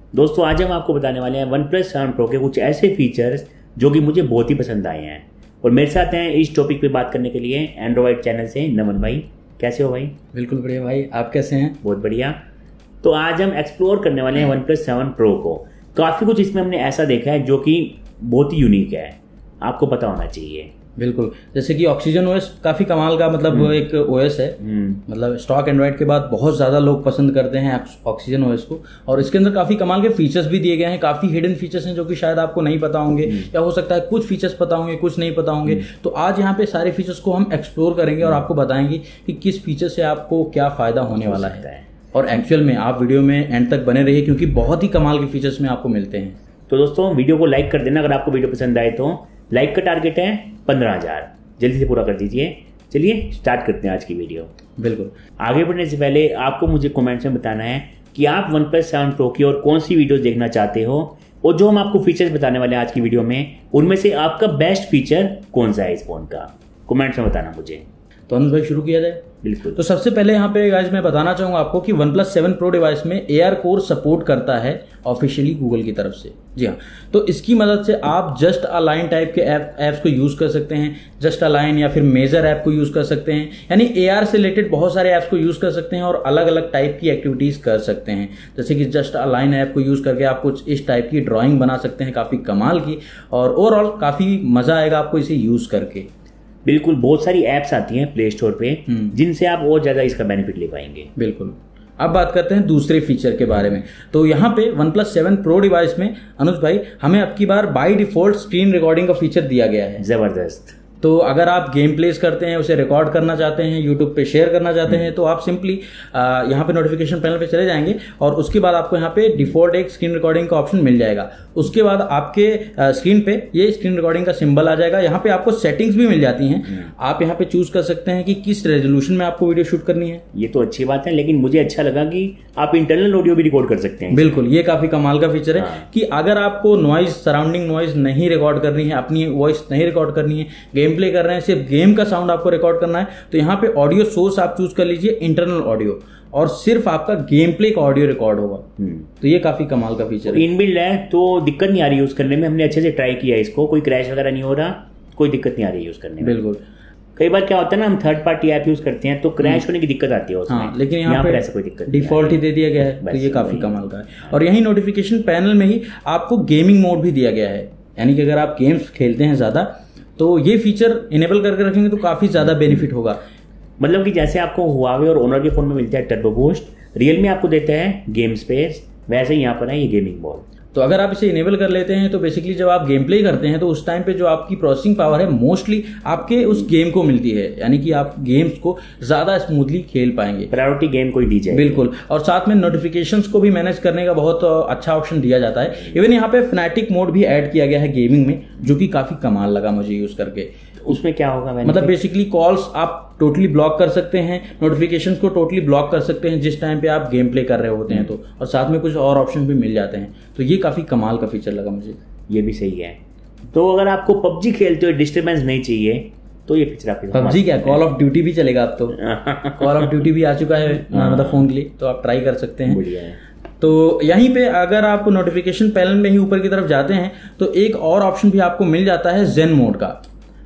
दोस्तों आज हम आपको बताने वाले हैं OnePlus 7 Pro के कुछ ऐसे फीचर्स जो कि मुझे बहुत ही पसंद आए हैं। और मेरे साथ हैं इस टॉपिक पे बात करने के लिए एंड्रॉइड चैनल से नमन भाई। कैसे हो भाई? बिल्कुल बढ़िया भाई, आप कैसे हैं? बहुत बढ़िया। तो आज हम एक्सप्लोर करने वाले हैं OnePlus 7 Pro को। काफ़ी कुछ इसमें हमने ऐसा देखा है जो कि बहुत ही यूनिक है, आपको पता होना चाहिए। बिल्कुल, जैसे कि ऑक्सीजन ओएस काफ़ी कमाल का मतलब एक ओएस है। मतलब स्टॉक एंड्रॉइड के बाद बहुत ज़्यादा लोग पसंद करते हैं ऑक्सीजन ओएस को, और इसके अंदर काफ़ी कमाल के फीचर्स भी दिए गए हैं। काफ़ी हिडन फीचर्स हैं जो कि शायद आपको नहीं पता होंगे, या हो सकता है कुछ फीचर्स पता होंगे, कुछ नहीं पता होंगे। तो आज यहाँ पे सारे फीचर्स को हम एक्सप्लोर करेंगे और आपको बताएंगे कि किस फीचर से आपको क्या फ़ायदा होने वाला है। और एक्चुअल में आप वीडियो में एंड तक बने रहिए, क्योंकि बहुत ही कमाल के फीचर्स में आपको मिलते हैं। तो दोस्तों वीडियो को लाइक कर देना अगर आपको वीडियो पसंद आए तो। लाइक का टारगेट है 15,000, जल्दी से पूरा कर दीजिए। चलिए स्टार्ट करते हैं आज की वीडियो। बिल्कुल, आगे बढ़ने से पहले आपको मुझे कमेंट्स में बताना है कि आप OnePlus 7 Pro की और कौन सी वीडियोस देखना चाहते हो, और जो हम आपको फीचर्स बताने वाले हैं आज की वीडियो में, उनमें से आपका बेस्ट फीचर कौन सा है इस फोन का। कमेंट्स में बताना मुझे। तो अनुज भाई शुरू किया जाए। बिल्कुल। तो सबसे पहले यहाँ पे गाइस मैं बताना चाहूँगा आपको कि OnePlus 7 Pro डिवाइस में AR कोर सपोर्ट करता है ऑफिशियली गूगल की तरफ से। जी हाँ, तो इसकी मदद से आप जस्ट अलाइन टाइप के ऐप्स को यूज़ कर सकते हैं। जस्ट अलाइन या फिर मेजर ऐप को यूज़ कर सकते हैं, यानी AR से रिलेटेड बहुत सारे ऐप्स को यूज़ कर सकते हैं और अलग अलग टाइप की एक्टिविटीज़ कर सकते हैं। जैसे कि जस्ट अलाइन ऐप को यूज़ करके आप कुछ इस टाइप की ड्राइंग बना सकते हैं, काफ़ी कमाल की, और ओवरऑल काफ़ी मज़ा आएगा आपको इसे यूज़ करके। बिल्कुल, बहुत सारी ऐप्स आती हैं प्ले स्टोर पे जिनसे आप और ज़्यादा इसका बेनिफिट ले पाएंगे। बिल्कुल। अब बात करते हैं दूसरे फीचर के बारे में। तो यहाँ पे OnePlus 7 Pro डिवाइस में अनुज भाई हमें अब की बार बाय डिफॉल्ट स्क्रीन रिकॉर्डिंग का फीचर दिया गया है। ज़बरदस्त। तो अगर आप गेम प्लेस करते हैं, उसे रिकॉर्ड करना चाहते हैं, यूट्यूब पे शेयर करना चाहते हैं, तो आप सिंपली यहाँ पे नोटिफिकेशन पैनल पे चले जाएंगे और उसके बाद आपको यहाँ पे डिफॉल्ट एक स्क्रीन रिकॉर्डिंग का ऑप्शन मिल जाएगा। उसके बाद आपके स्क्रीन पे ये स्क्रीन रिकॉर्डिंग का सिंबल आ जाएगा। यहाँ पे आपको सेटिंग्स भी मिल जाती हैं। आप यहाँ पे चूज कर सकते हैं कि किस रेजोल्यूशन में आपको वीडियो शूट करनी है। ये तो अच्छी बात है, लेकिन मुझे अच्छा लगा कि आप इंटरनल ऑडियो भी रिकॉर्ड कर सकते हैं। बिल्कुल, ये काफी कमाल का फीचर है कि अगर आपको नॉइज, सराउंडिंग नॉइज नहीं रिकॉर्ड करनी है, अपनी वॉइस नहीं रिकॉर्ड करनी है, गेम प्ले कर रहे हैं, सिर्फ गेम का साउंड आपको रिकॉर्ड करना है, तो यहाँ पे ऑडियो सोर्स आप चूज कर लीजिए इंटरनल ऑडियो, और सिर्फ आपका गेम प्ले का ऑडियो रिकॉर्ड होगा। तो ये काफी कमाल का फीचर है। इनबिल्ड है तो दिक्कत नहीं आ रही यूज करने में। हमने अच्छे से ट्राई किया इसको, कोई क्रैश वगैरह नहीं हो रहा, कोई दिक्कत नहीं आ रही यूज करने में। बिल्कुल। कई बार क्या होता है ना, हम थर्ड पार्टी ऐप यूज करते हैं तो क्रैश होने की दिक्कत आती है उसमें। हाँ, लेकिन यहाँ पे ऐसा कोई दिक्कत डिफॉल्ट ही दे दिया गया है, तो ये काफी कमाल का है। और यही नोटिफिकेशन पैनल में ही आपको गेमिंग मोड भी दिया गया है, यानी कि अगर आप गेम्स खेलते हैं ज्यादा तो ये फीचर इनेबल करके रखेंगे तो काफी ज्यादा बेनिफिट होगा। मतलब कि जैसे आपको हुआवे और ओनर के फोन में मिलता है टर्बो बूस्ट, रियलमी आपको देता है गेम स्पेस, वैसे ही यहाँ पर है ये गेमिंग मोड। तो अगर आप इसे इनेबल कर लेते हैं तो बेसिकली जब आप गेम प्ले करते हैं तो उस टाइम पे जो आपकी प्रोसेसिंग पावर है मोस्टली आपके उस गेम को मिलती है, यानी कि आप गेम्स को ज्यादा स्मूथली खेल पाएंगे। प्रायोरिटी गेम को ही दी जाए। बिल्कुल। और साथ में नोटिफिकेशंस को भी मैनेज करने का बहुत अच्छा ऑप्शन दिया जाता है। इवन यहाँ पे फैनेटिक मोड भी ऐड किया गया है गेमिंग में, जो कि काफी कमाल लगा मुझे यूज करके। उसमें क्या होगा? मतलब बेसिकली कॉल्स आप टोटली ब्लॉक कर सकते हैं, नोटिफिकेशंस को टोटली ब्लॉक कर सकते हैं जिस टाइम पे आप गेम प्ले कर रहे होते हैं तो, और साथ में कुछ और ऑप्शन भी मिल जाते हैं। तो ये काफी कमाल का फीचर लगा मुझे। ये भी सही है। तो अगर आपको पबजी खेलते हुए डिस्टर्बेंस नहीं चाहिए तो ये फीचर आपके पबजी क्या, कॉल ऑफ ड्यूटी भी चलेगा अब तो। कॉल ऑफ ड्यूटी भी आ चुका है मतलब फोन के लिए, तो आप ट्राई कर सकते हैं। बढ़िया है। तो यहीं पे अगर आप नोटिफिकेशन पैनल में ही ऊपर की तरफ जाते हैं तो एक और ऑप्शन भी आपको मिल जाता है जेन मोड का।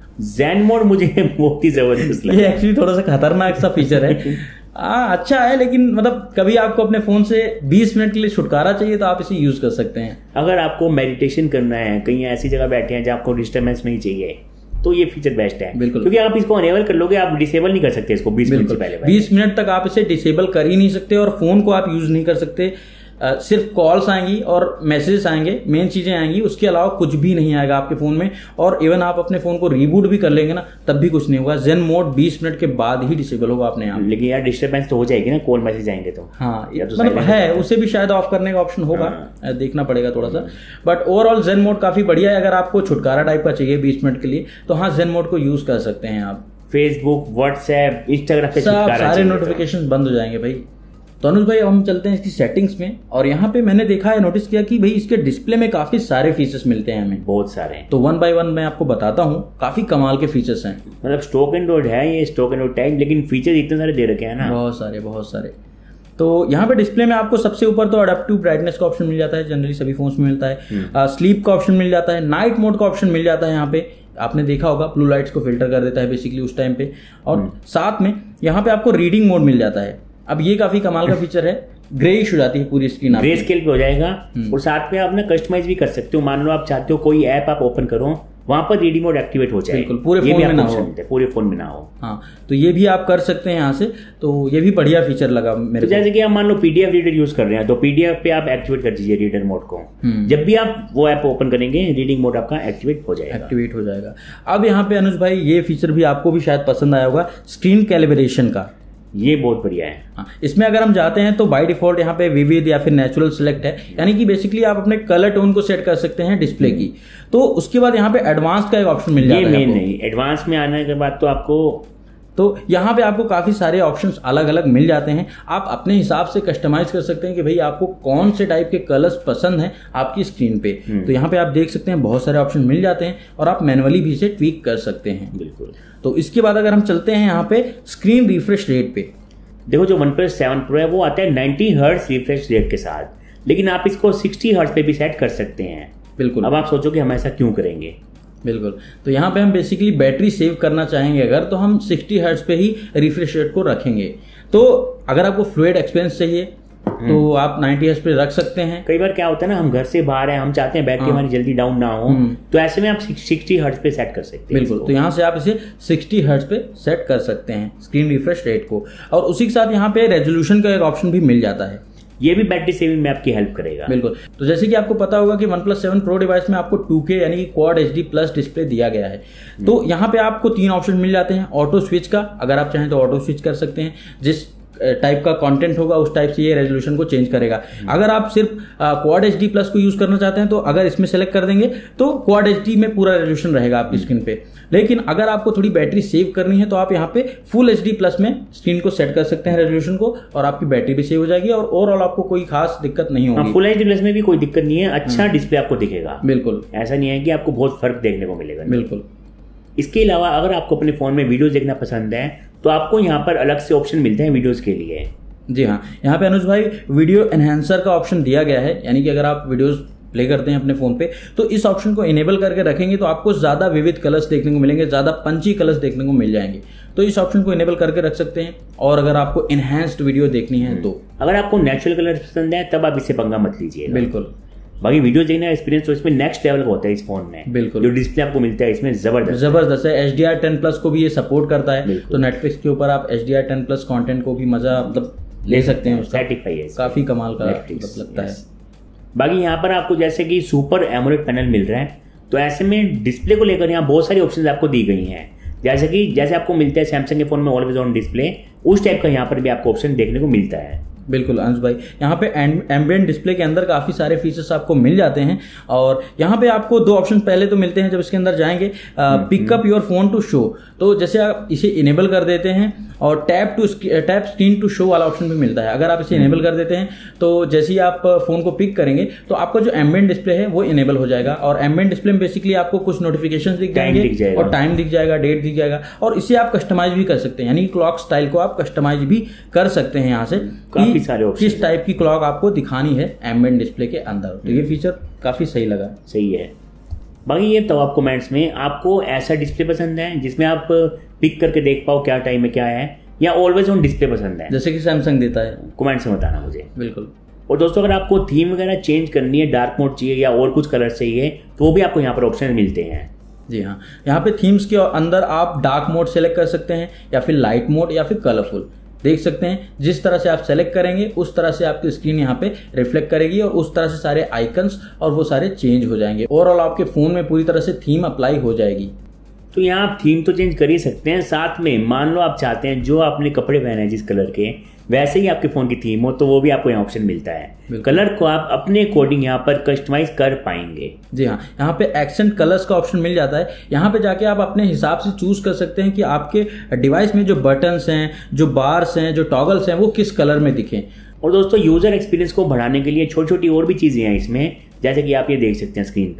जेन मोड मुझे बहुत ही जबरदस्त लगा। ये एक्चुअली थोड़ा सा खतरनाक सा फीचर है। अच्छा है, लेकिन मतलब कभी आपको अपने फोन से 20 मिनट के लिए छुटकारा चाहिए तो आप इसे यूज कर सकते हैं। अगर आपको मेडिटेशन करना है, कहीं ऐसी जगह बैठे हैं जहाँ आपको डिस्टर्बेंस नहीं चाहिए, तो ये फीचर बेस्ट है। बिल्कुल, क्योंकि आप इसको अनेबल कर लोगे, आप डिसेबल नहीं कर सकते इसको 20 मिनट से पहले। 20 मिनट तक आप इसे डिसेबल कर ही नहीं सकते और फोन को आप यूज नहीं कर सकते। सिर्फ कॉल्स आएंगी और मैसेजेस आएंगे, मेन चीजें आएंगी, उसके अलावा कुछ भी नहीं आएगा आपके फोन में। और इवन आप अपने फोन को रीबूट भी कर लेंगे ना, तब भी कुछ नहीं होगा। जेन मोड 20 मिनट के बाद ही डिसेबल होगा अपने आप। लेकिन यार डिस्टर्बेंस तो हो जाएगी ना, कॉल मैसेज आएंगे तो। हाँ, मतलब है, उसे भी शायद ऑफ करने का ऑप्शन होगा। देखना पड़ेगा थोड़ा सा, बट ओवरऑल जेन मोड काफी बढ़िया है। अगर आपको छुटकारा टाइप का चाहिए 20 मिनट के लिए तो हाँ, जेन मोड को यूज कर सकते हैं आप। फेसबुक, व्हाट्सएप, इंस्टाग्राम पे सारे नोटिफिकेशन बंद हो जाएंगे भाई। तो अनुज भाई अब हम चलते हैं इसकी सेटिंग्स में, और यहाँ पे मैंने देखा है, नोटिस किया कि भाई इसके डिस्प्ले में काफी सारे फीचर्स मिलते हैं हमें। बहुत सारे। तो 1 by 1 मैं आपको बताता हूँ, काफी कमाल के फीचर्स हैं। मतलब स्टॉक एंड्रॉइड है ये, स्टॉक एंड्रॉइड टाइप, लेकिन फीचर इतने सारे दे रखे हैं ना, बहुत सारे। तो यहाँ पे डिस्प्ले में आपको सबसे ऊपर तो अडेप्टिव ब्राइटनेस का ऑप्शन मिल जाता है, जनरली सभी फोन्स में मिलता है। स्लीप का ऑप्शन मिल जाता है, नाइट मोड का ऑप्शन मिल जाता है। यहाँ पे आपने देखा होगा ब्लू लाइट्स को फिल्टर कर देता है बेसिकली उस टाइम पे। और साथ में यहाँ पे आपको रीडिंग मोड मिल जाता है। अब ये काफी कमाल का फीचर है, ग्रेइश हो जाती है पूरी स्क्रीन, ग्रे स्केल पे हो जाएगा। और साथ में आप ना कस्टमाइज भी कर सकते हो। मान लो आप चाहते हो कोई ऐप आप ओपन करो, वहां पर रीडिंग मोड एक्टिवेट हो जाए, बिल्कुल पूरे फोन में ना हो, पूरे फोन में ना हो। हाँ, तो ये भी आप कर सकते हैं यहाँ से। तो ये भी बढ़िया फीचर लगा मेरे को। जैसे कि आप मान लो पीडीएफ रीडर यूज कर रहे हैं, तो पीडीएफ पे आप एक्टिवेट कर दीजिए रीडर मोड को। जब भी आप वो ऐप ओपन करेंगे, रीडिंग मोड आपका एक्टिवेट हो जाएगा। अब यहाँ पे अनुज भाई ये फीचर भी आपको भी शायद पसंद आया होगा, स्क्रीन कैलिब्रेशन का। ये बहुत बढ़िया है। हाँ, इसमें अगर हम जाते हैं तो बाय डिफॉल्ट यहाँ पे विविड या फिर नेचुरल सिलेक्ट है, यानी कि बेसिकली आप अपने कलर टोन को सेट कर सकते हैं डिस्प्ले की। तो उसके बाद यहाँ पे एडवांस का एक ऑप्शन मिल जाता है। मेन नहीं, एडवांस में आने के बाद तो आपको यहाँ पे आपको काफी सारे ऑप्शंस अलग अलग मिल जाते हैं। आप अपने हिसाब से कस्टमाइज कर सकते हैं कि भाई आपको कौन से टाइप के कलर्स पसंद हैं आपकी स्क्रीन पे। तो यहाँ पे आप देख सकते हैं बहुत सारे ऑप्शन मिल जाते हैं और आप मैनुअली भी इसे ट्वीक कर सकते हैं। बिल्कुल। तो इसके बाद अगर हम चलते हैं यहाँ पे स्क्रीन रिफ्रेश रेट पे, देखो जो OnePlus 7 Pro है वो आता है 90 हर्ट्ज रिफ्रेश रेट के साथ, लेकिन आप इसको 60 हर्ट्ज पे भी सेट कर सकते हैं। बिल्कुल। अब आप सोचो कि हम ऐसा क्यों करेंगे। बिल्कुल, तो यहाँ पे हम बेसिकली बैटरी सेव करना चाहेंगे अगर, तो हम 60 हर्ट्ज पे ही रिफ्रेश रेट को रखेंगे। तो अगर आपको फ्लूइड एक्सपीरियंस चाहिए तो आप 90 हर्ट्ज पे रख सकते हैं। कई बार क्या होता है ना, हम घर से बाहर हैं, हम चाहते हैं बैटरी हमारी जल्दी डाउन ना हो, तो ऐसे में आप 60 हर्ट्ज पे सेट कर सकते हैं। बिल्कुल, तो यहाँ से आप इसे 60 हर्ट्ज पे सेट कर सकते हैं स्क्रीन रिफ्रेश रेट को। और उसी के साथ यहाँ पे रेजोल्यूशन का एक ऑप्शन भी मिल जाता है, ये भी बैटरी सेविंग में आपकी हेल्प करेगा। बिल्कुल। तो जैसे कि आपको पता होगा कि OnePlus 7 Pro डिवाइस में आपको 2K यानी कि क्वाड HD प्लस डिस्प्ले दिया गया है। तो यहाँ पे आपको 3 ऑप्शन मिल जाते हैं। ऑटो स्विच का, अगर आप चाहें तो ऑटो स्विच कर सकते हैं, जिस टाइप का कंटेंट होगा उस टाइप से ये रेजोल्यूशन को चेंज करेगा। अगर आप सिर्फ क्वाड HD प्लस को यूज करना चाहते हैं तो अगर इसमें सेलेक्ट कर देंगे तो क्वाड HD में पूरा रेजोल्यूशन रहेगा आपकी स्क्रीन पे। लेकिन अगर आपको थोड़ी बैटरी सेव करनी है तो आप यहाँ पे फुल HD प्लस में स्क्रीन को सेट कर सकते हैं रेजोल्यूशन को, और आपकी बैटरी भी सेव हो जाएगी और ओवरऑल आपको कोई खास दिक्कत नहीं होगी। फुल HD प्लस में भी कोई दिक्कत नहीं है, अच्छा डिस्प्ले आपको दिखेगा। बिल्कुल, ऐसा नहीं है कि आपको बहुत फर्क देखने को मिलेगा। बिल्कुल। इसके अलावा अगर आपको अपने फोन में वीडियोस देखना पसंद है तो आपको यहाँ पर अलग से ऑप्शन मिलते हैं वीडियोस के लिए। जी हाँ, यहाँ पे अनुज भाई वीडियो एनहेंसर का ऑप्शन दिया गया है, यानी कि अगर आप वीडियोस प्ले करते हैं अपने फोन पे तो इस ऑप्शन को इनेबल करके रखेंगे तो आपको ज्यादा विविध कलर्स देखने को मिलेंगे, ज्यादा पंची कलर्स देखने को मिल जाएंगे। तो इस ऑप्शन को इनेबल करके रख सकते हैं। और अगर आपको इनहैंस्ड वीडियो देखनी है तो अगर आपको नेचुरल कलर पसंद है तब आप इसे पंगा मत लीजिए। बिल्कुल। बाकी वीडियो देखने का एक्सपीरियंस तो इसमें नेक्स्ट लेवल का होता है इस फोन में। बिल्कुल, जो डिस्प्ले आपको मिलता है इसमें जबरदस्त है। HDR10+ को भी ये सपोर्ट करता है, तो नेटफ्लिक्स के ऊपर आप HDR10+ कंटेंट को भी मजा मतलब ले सकते हैं। उसका काफी कमाल का लगता है। बाकी यहाँ पर आपको जैसे कि सुपर एमोलेड पैनल मिल रहा है, तो ऐसे में डिस्प्ले को लेकर यहाँ बहुत सारी ऑप्शंस आपको दी गई हैं। जैसे आपको मिलता है सैमसंग के फोन में ऑलवेज ऑन डिस्प्ले, उस टाइप का यहाँ पर भी आपको ऑप्शन देखने को मिलता है। बिल्कुल अंश भाई, यहाँ पे एम्बिएंट डिस्प्ले के अंदर काफ़ी सारे फीचर्स आपको मिल जाते हैं। और यहाँ पे आपको 2 ऑप्शन पहले तो मिलते हैं जब इसके अंदर जाएंगे, pick up your phone to show. तो जैसे आप इसे इनेबल कर देते हैं और टैप स्क्रीन टू शो वाला ऑप्शन भी मिलता है। अगर आप इसे इनेबल कर देते हैं तो जैसे ही आप फोन को पिक करेंगे तो आपका जो एम्बिएंट डिस्प्ले है वो इनेबल हो जाएगा। और एम्बिएंट डिस्प्ले में बेसिकली आपको कुछ नोटिफिकेशन दिख जाएंगे और टाइम दिख जाएगा, डेट दिख जाएगा। और इसे आप कस्टमाइज भी कर सकते हैं, यानी क्लॉक स्टाइल को आप कस्टमाइज भी कर सकते हैं यहाँ से, काफी सारे ऑप्शन, किस टाइप की क्लॉक आपको दिखानी है एम्बिएंट डिस्प्ले के अंदर। तो ये फीचर काफी सही लगा। सही है। बाकी ये तो आप कमेंट्स में आपको ऐसा डिस्प्ले पसंद है जिसमें आप पिक करके देख पाओ क्या टाइम है क्या है, या ऑलवेज ऑन डिस्प्ले पसंद है जैसे कि सैमसंग देता है, कमेंट्स में बताना मुझे। बिल्कुल। और दोस्तों अगर आपको थीम वगैरह चेंज करनी है, डार्क मोड चाहिए या और कुछ कलर चाहिए, तो वो भी आपको यहाँ पर ऑप्शन मिलते हैं। जी हाँ, यहाँ पे थीम्स के अंदर आप डार्क मोड सेलेक्ट कर सकते हैं या फिर लाइट मोड या फिर कलरफुल, देख सकते हैं। जिस तरह से आप सेलेक्ट करेंगे उस तरह से आपकी स्क्रीन यहाँ पे रिफ्लेक्ट करेगी और उस तरह से सारे आइकन्स और वो सारे चेंज हो जाएंगे। ओवरऑल आपके फोन में पूरी तरह से थीम अप्लाई हो जाएगी। तो यहाँ आप थीम तो चेंज कर ही सकते हैं, साथ में मान लो आप चाहते हैं जो आपने कपड़े पहने हैं जिस कलर के वैसे ही आपके फोन की थीम हो, तो वो भी आपको यहाँ ऑप्शन मिलता है। कलर को आप अपने अकॉर्डिंग यहाँ पर कस्टमाइज कर पाएंगे। जी हाँ, यहाँ पे एक्सेंट कलर्स का ऑप्शन मिल जाता है। यहाँ पे जाके आप अपने हिसाब से चूज कर सकते हैं कि आपके डिवाइस में जो बटन्स हैं, जो बार्स हैं, जो टॉगल्स हैं, वो किस कलर में दिखें। और दोस्तों यूजर एक्सपीरियंस को बढ़ाने के लिए छोटी छोटी और भी चीजें हैं इसमें, जैसे कि आप ये देख सकते हैं स्क्रीन पे,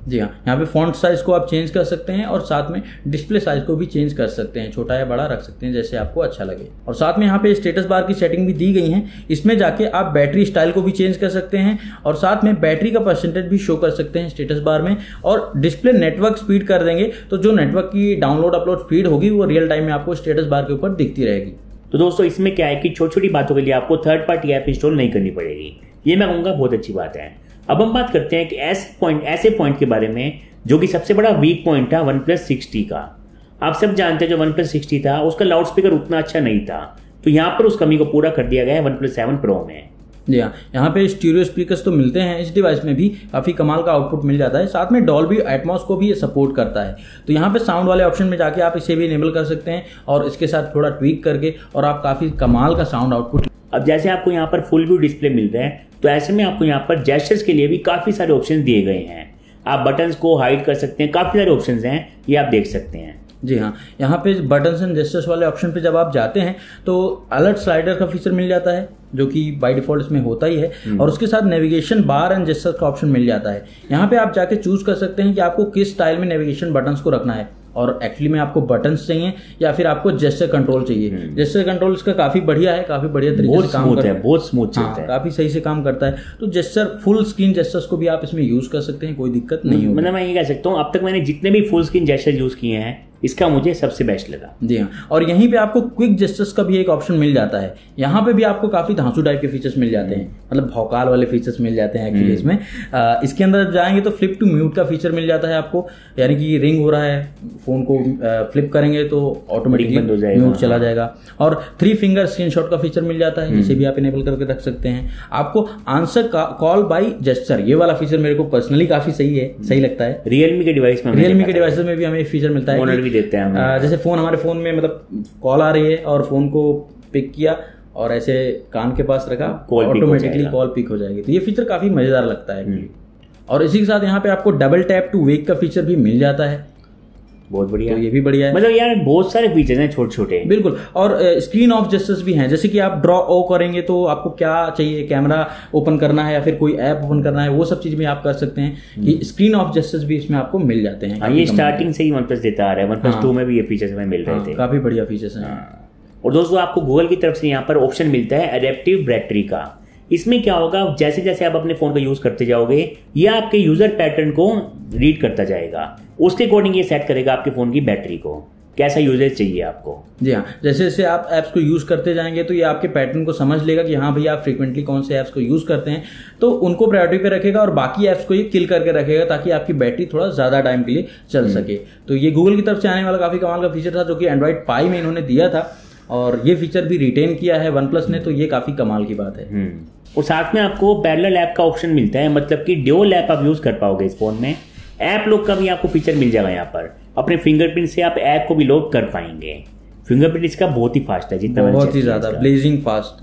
जी हाँ, यहाँ पे फॉन्ट साइज को आप चेंज कर सकते हैं और साथ में डिस्प्ले साइज को भी चेंज कर सकते हैं, छोटा या बड़ा रख सकते हैं जैसे आपको अच्छा लगे। और साथ में यहाँ पे स्टेटस बार की सेटिंग भी दी गई है, इसमें जाके आप बैटरी स्टाइल को भी चेंज कर सकते हैं और साथ में बैटरी का परसेंटेज भी शो कर सकते हैं स्टेटस बार में। और डिस्प्ले नेटवर्क स्पीड कर देंगे तो जो नेटवर्क की डाउनलोड अपलोड स्पीड होगी वो रियल टाइम में आपको स्टेटस बार के ऊपर दिखती रहेगी। तो दोस्तों इसमें क्या है कि छोटी छोटी बातों के लिए आपको थर्ड पार्टी ऐप इंस्टॉल नहीं करनी पड़ेगी, ये मैं कहूँगा बहुत अच्छी बात है। अब हम बात करते हैं कि ऐसे पॉइंट के बारे में जो कि सबसे बड़ा वीक पॉइंट था OnePlus 6T का। आप सब जानते हैं जो OnePlus 6T था उसका लाउड स्पीकर उतना अच्छा नहीं था, तो यहाँ पर उस कमी को पूरा कर दिया गया है OnePlus 7 Pro में। जी हाँ, यहाँ पे स्टीरियो स्पीकर्स तो मिलते हैं, इस डिवाइस में भी काफ़ी कमाल का आउटपुट मिल जाता है। साथ में डॉल्बी एटमॉस को भी ये सपोर्ट करता है, तो यहाँ पे साउंड वाले ऑप्शन में जाके आप इसे भी इनेबल कर सकते हैं और इसके साथ थोड़ा ट्वीक करके और आप काफ़ी कमाल का साउंड आउटपुट। अब जैसे आपको यहाँ पर फुल व्यू डिस्प्ले मिल रहा है, तो ऐसे में आपको यहाँ पर जेस्चर्स के लिए भी काफ़ी सारे ऑप्शन दिए गए हैं। आप बटन्स को हाइड कर सकते हैं, काफ़ी सारे ऑप्शन हैं, ये आप देख सकते हैं। जी हाँ, यहाँ पे बटन्स एंड जेस्चर्स वाले ऑप्शन पे जब आप जाते हैं तो अलर्ट स्लाइडर का फीचर मिल जाता है जो कि बाय डिफॉल्ट इसमें होता ही है, और उसके साथ नेविगेशन बार एंड जेस्चर का ऑप्शन मिल जाता है। यहाँ पे आप जाके चूज कर सकते हैं कि आपको किस स्टाइल में नेविगेशन बटन्स को रखना है, और एक्चुअली में आपको बटन्स चाहिए या फिर आपको जेस्चर कंट्रोल चाहिए। जेस्चर कंट्रोल इसका काफी बढ़िया है, काफी बढ़िया तरीके से काम करता है, बहुत स्मूथ चलता है, काफी सही से काम करता है। तो जेस्चर फुल स्क्रीन जेस्चर्स को भी आप इसमें यूज कर सकते हैं, कोई दिक्कत नहीं होगी। मतलब मैं ये कह सकता हूँ अब तक मैंने जितने भी फुल स्क्रीन जेस्चर यूज किए हैं इसका मुझे सबसे बेस्ट लगा। जी हाँ, और यहीं पे आपको क्विक जेस्चर्स का भी एक ऑप्शन मिल जाता है। यहाँ पे भी आपको काफी धांसू टाइप के फीचर्स मिल जाते हैं, मतलब भौकाल वाले फीचर्स मिल जाते हैं एक्चुअली इसमें। इसके अंदर जाएंगे तो फ्लिप टू म्यूट का फीचर मिल जाता है आपको, यानी कि रिंग हो रहा है, फोन को फ्लिप करेंगे तो ऑटोमेटिकली म्यूट चला जाएगा। और 3 फिंगर स्क्रीनशॉट का फीचर मिल जाता है, इसे भी आप इनेबल करके रख सकते हैं। आपको आंसर कॉल बाय जेस्चर, ये वाला फीचर मेरे को पर्सनली काफी सही लगता है। रियलमी के डिवाइस में भी हमें फीचर मिलता है, देते हैं जैसे हमारे फोन में मतलब कॉल आ रही है और फोन को पिक किया और ऐसे कान के पास रखा, ऑटोमेटिकली कॉल पिक हो जाएगी। तो ये फीचर काफी मजेदार लगता है। और इसी के साथ यहाँ पे आपको डबल टैप टू वेक का फीचर भी मिल जाता है, बहुत बढ़िया। तो ये भी बढ़िया है, मतलब यार बहुत सारे फीचर्स हैं छोटे छोटे। बिल्कुल, और स्क्रीन ऑफ जेस्चर्स भी हैं, जैसे कि आप ड्रॉ ओ करेंगे तो आपको क्या चाहिए, कैमरा ओपन करना है या फिर कोई ऐप ओपन करना है, वो सब चीज भी आप कर सकते हैं कि स्क्रीन ऑफ जेस्चर्स भी इसमें आपको मिल जाते हैं। ये स्टार्टिंग से ही OnePlus देता आ रहा है, OnePlus 2 में भी ये फीचर्स हमें मिल रहे थे, काफी बढ़िया फीचर्स हैं। और दोस्तों आपको गूगल की तरफ से यहाँ पर ऑप्शन मिलता है एडेप्टिव बैटरी का। इसमें क्या होगा, जैसे जैसे आप अपने फोन का यूज करते जाओगे ये आपके यूजर पैटर्न को रीड करता जाएगा, उसके अकॉर्डिंग ये सेट करेगा आपके फोन की बैटरी को, कैसा यूजेज चाहिए आपको। जी हाँ, जैसे जैसे आप ऐप्स को यूज करते जाएंगे तो ये आपके पैटर्न को समझ लेगा कि हाँ भैया आप फ्रीक्वेंटली कौन से ऐप्स को यूज करते हैं, तो उनको प्रायोरिटी पे रखेगा और बाकी ऐप्स को ये किल करके रखेगा ताकि आपकी बैटरी थोड़ा ज्यादा टाइम के लिए चल सके। तो ये गूगल की तरफ से आने वाला काफी कमाल का फीचर था जो कि एंड्रॉइड पाई में इन्होंने दिया था, और ये फीचर भी रिटेन किया है OnePlus ने, तो ये काफी कमाल की बात है। और साथ में आपको पैरेलल ऐप का ऑप्शन मिलता है, मतलब कि ड्यूअल ऐप आप यूज कर पाओगे इस फोन में। ऐप लॉक का भी आपको फीचर मिल जाएगा, यहाँ पर अपने फिंगरप्रिंट से आप ऐप को भी लॉक कर पाएंगे। फिंगरप्रिंट इसका बहुत ही फास्ट है, जितना बहुत ही ज्यादा ब्लेजिंग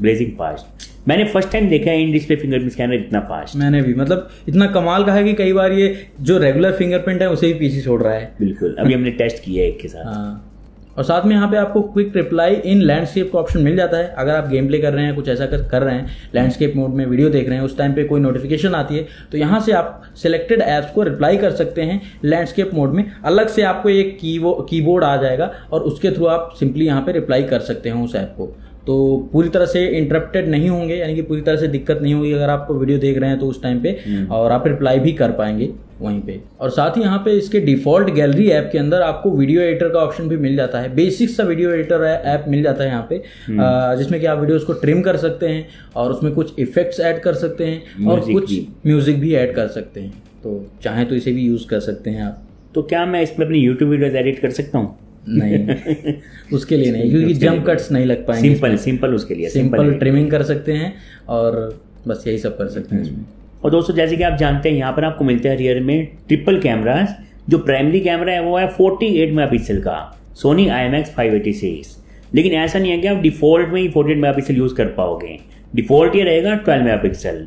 फास्ट। मैंने फर्स्ट टाइम देखा है इन डिस्प्ले फिंगरप्रिंट स्कैनर इतना फास्ट। मैंने भी, मतलब इतना कमाल का है कि कई बार ये जो रेगुलर फिंगरप्रिंट है उसे भी पीछे छोड़ रहा है। बिल्कुल, अभी हमने टेस्ट किया है एक के साथ। हाँ, और साथ में यहाँ पे आपको क्विक रिप्लाई इन लैंडस्केप का ऑप्शन मिल जाता है। अगर आप गेम प्ले कर रहे हैं, कुछ ऐसा कर रहे हैं, लैंडस्केप मोड में वीडियो देख रहे हैं, उस टाइम पे कोई नोटिफिकेशन आती है तो यहाँ से आप सिलेक्टेड ऐप्स को रिप्लाई कर सकते हैं लैंडस्केप मोड में। अलग से आपको एक कीबोर्ड आ जाएगा और उसके थ्रू आप सिंपली यहाँ पे रिप्लाई कर सकते हैं उस ऐप को। तो पूरी तरह से इंटरप्टेड नहीं होंगे, यानी कि पूरी तरह से दिक्कत नहीं होगी अगर आप वीडियो देख रहे हैं तो उस टाइम पे, और आप रिप्लाई भी कर पाएंगे वहीं पे। और साथ ही यहाँ पे इसके डिफॉल्ट गैलरी ऐप के अंदर आपको वीडियो एडिटर का ऑप्शन भी मिल जाता है। बेसिक सा वीडियो एडिटर ऐप मिल जाता है यहाँ पे, जिसमें कि आप वीडियोस को ट्रिम कर सकते हैं और उसमें कुछ इफेक्ट्स ऐड कर सकते हैं और कुछ म्यूजिक भी ऐड कर सकते हैं। तो चाहे तो इसे भी यूज कर सकते हैं आप। तो क्या मैं इसमें अपनी यूट्यूब वीडियोस एडिट कर सकता हूँ? नहीं, उसके लिए नहीं, क्योंकि जंप कट्स नहीं लग पाएंगे। सिंपल उसके लिए सिंपल ट्रिमिंग कर सकते हैं और बस यही सब कर सकते हैं इसमें। और दोस्तों जैसे कि आप जानते हैं यहाँ पर आपको मिलते हैं रियर में ट्रिपल कैमरास। जो प्राइमरी कैमरा है वो है 48 मेगापिक्सल का सोनी IMX 586, लेकिन ऐसा नहीं है कि आप डिफॉल्ट में ही 48 मेगापिक्सल यूज कर पाओगे। डिफॉल्ट ये रहेगा 12 मेगापिक्सल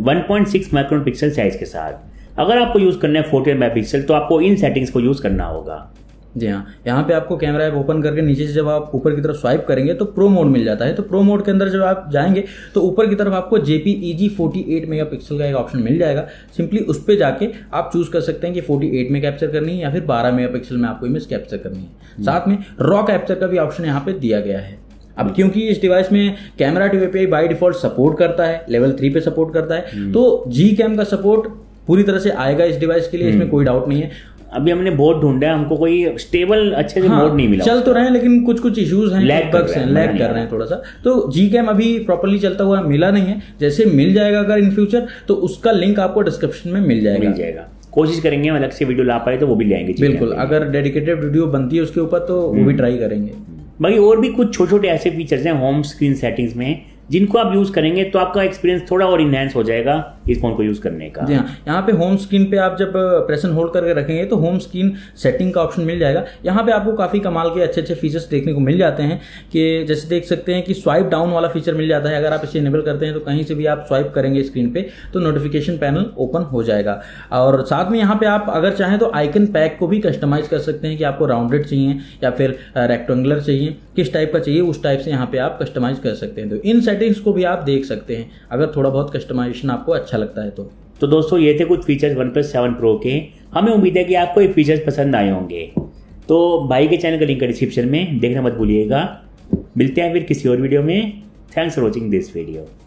1.6 माइक्रोन पिक्सल साइज के साथ। अगर आपको यूज करना है 48 मेगापिक्सल तो आपको इन सेटिंग्स को यूज करना होगा। जी हाँ, यहाँ पे आपको कैमरा ऐप ओपन करके नीचे से जब आप ऊपर की तरफ स्वाइप करेंगे तो प्रो मोड मिल जाता है। तो प्रो मोड के अंदर जब आप जाएंगे तो ऊपर की तरफ आपको JPEG 48 मेगापिक्सल का एक ऑप्शन मिल जाएगा। सिंपली उस पर जाके आप चूज कर सकते हैं कि 48 में कैप्चर करनी है या फिर 12 मेगापिक्सल में आपको इमेज कैप्चर करनी है। साथ में रॉ कैप्चर का भी ऑप्शन यहाँ पे दिया गया है। अब क्योंकि इस डिवाइस में camera two API by default support करता है, लेवल 3 पे सपोर्ट करता है, तो Gcam का सपोर्ट पूरी तरह से आएगा इस डिवाइस के लिए, इसमें कोई डाउट नहीं है। अभी हमने बहुत ढूंढा है, हमको कोई स्टेबल अच्छे से मोड नहीं मिला। चल तो रहे हैं लेकिन कुछ इश्यूज हैं, लैग बग्स हैं, लैग कर रहे हैं थोड़ा सा। तो Gcam अभी प्रॉपर्ली चलता हुआ मिला नहीं है। जैसे मिल जाएगा अगर इन फ्यूचर तो उसका लिंक आपको डिस्क्रिप्शन में मिल जाएगा। कोशिश करेंगे अलग से वीडियो ला पाए तो वो भी ले आएंगे। बिल्कुल, अगर डेडिकेटेड वीडियो बनती है उसके ऊपर तो वो भी ट्राई करेंगे। बाकी और भी कुछ छोटे छोटे ऐसे फीचर्स हैं होम स्क्रीन सेटिंग्स में जिनको आप यूज करेंगे तो आपका एक्सपीरियंस थोड़ा और इनहैंस हो जाएगा इस फोन को यूज करने का। जी हाँ, यहाँ पे होम स्क्रीन पे आप जब प्रेस एंड होल्ड करके रखेंगे तो होम स्क्रीन सेटिंग का ऑप्शन मिल जाएगा। यहाँ पे आपको काफी कमाल के अच्छे अच्छे फीचर्स देखने को मिल जाते हैं कि जैसे देख सकते हैं कि स्वाइप डाउन वाला फीचर मिल जाता है। अगर आप इसे इनेबल करते हैं तो कहीं से भी आप स्वाइप करेंगे स्क्रीन पे तो नोटिफिकेशन पैनल ओपन हो जाएगा। और साथ में यहाँ पे आप अगर चाहें तो आइकन पैक को भी कस्टमाइज कर सकते हैं कि आपको राउंडेड चाहिए या फिर रेक्टेंगुलर चाहिए, किस टाइप का चाहिए उस टाइप से यहाँ पे आप कस्टमाइज कर सकते हैं। तो इन सेटिंग्स को भी आप देख सकते हैं अगर थोड़ा बहुत कस्टमाइजेशन आपको अच्छा लगता है तो दोस्तों ये थे कुछ फीचर्स OnePlus 7 Pro के। हमें उम्मीद है कि आपको ये फीचर्स पसंद आए होंगे। तो भाई के चैनल का लिंक डिस्क्रिप्शन में देखना मत भूलिएगा। मिलते हैं फिर किसी और वीडियो में। Thanks for watching this video.